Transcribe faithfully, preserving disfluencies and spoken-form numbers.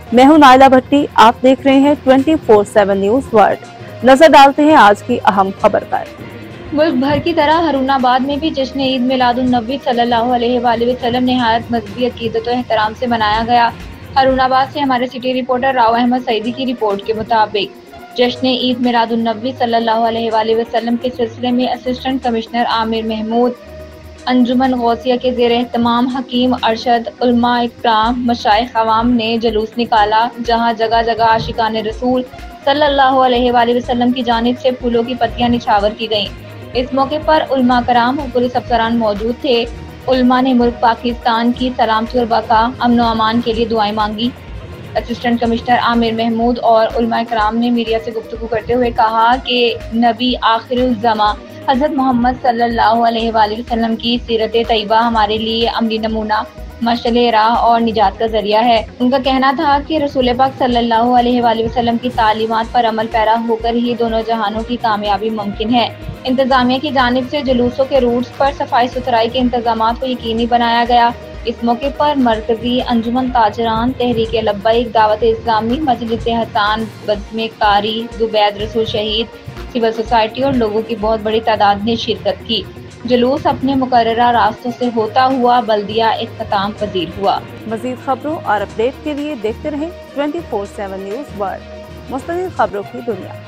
मैं हूं नाइला भट्टी, आप देख रहे हैं twenty four seven news world. नजर डालते हैं आज की अहम खबर पर। मुल्क भर की तरह हरूनाबाद में भी जश्न ईद मिलादुन्नबी सल्लल्लाहु अलैहि वसल्लम निहायत मजहबी अकीदत और एहतराम से मनाया गया। हरूनाबाद से हमारे सिटी रिपोर्टर राव अहमद सईदी की रिपोर्ट के मुताबिक जश्न ईद मिलादुन्नबी सल्लल्लाहु अलैहि वसल्लम के सिलसिले में असिस्टेंट कमिश्नर आमिर महमूद, अंजुमन गौसिया के ज़ेर एहतमाम हकीम अरशद, उलमा इकराम, मशाइख अवाम ने जुलूस निकाला, जहाँ जगह जगह आशिकाने रसूल सल्लल्लाहु अलैहि वसल्लम की जानिब से फूलों की पत्तियां निछावर की गयीं। इस मौके पर उलमा कराम और पुलिस अफसरान मौजूद थे। उलमा ने मुल्क पाकिस्तान की सलामती और बका, अमन व अमान के लिए दुआएं मांगी। असिस्टेंट कमिश्नर आमिर महमूद और उलमा कराम ने मीडिया से गुफ्तगू करते हुए कहा कि नबी आखिरुल ज़मा हज़रत मोहम्मद सल्लल्लाहु अलैहि वसल्लम की सीरत तैयबा हमारे लिए अमली नमूना, मशअले राह और निजात का जरिया है। उनका कहना था कि रसूल पाक सल्लल्लाहु अलैहि वसल्लम की तालीमात पर अमल पैरा होकर ही दोनों जहानों की कामयाबी मुमकिन है। इंतजामिया की जानिब से जुलूसों के रूट्स पर सफाई सुथराई के इंतजाम को यकीनी बनाया गया। इस मौके पर मरकजी अंजुमन ताजरान, तहरीक लब्बैक, दावत इस्लामी, मजलिस हसन, बज़्म कारी, जुबैद रसूल शहीद, सिविल सोसाइटी और लोगों की बहुत बड़ी तादाद ने शिरकत की। जुलूस अपने मुकर्ररा रास्तों से होता हुआ बल्दिया इख्तिताम पजीर हुआ। मजीद खबरों और अपडेट के लिए देखते रहें twenty four seven news world, मुस्तकिल खबरों की दुनिया।